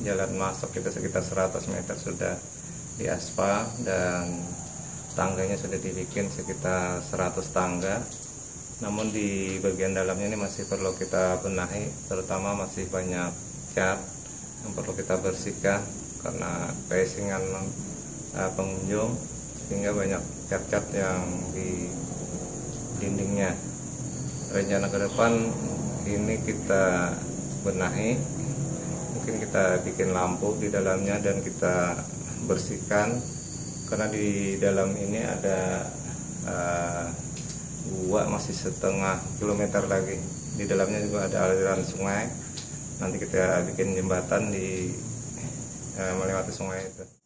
jalan masuk kita sekitar 100 meter sudah diaspal dan tangganya sudah dibikin sekitar 100 tangga. Namun di bagian dalamnya ini masih perlu kita benahi, terutama masih banyak cat yang perlu kita bersihkan karena keasingan pengunjung, sehingga banyak cat-cat yang di dindingnya. Rencana ke depan ini kita benahi, mungkin kita bikin lampu di dalamnya dan kita bersihkan, karena di dalam ini ada gua masih setengah kilometer lagi. Di dalamnya juga ada aliran sungai, nanti kita bikin jembatan di melewati sungai itu.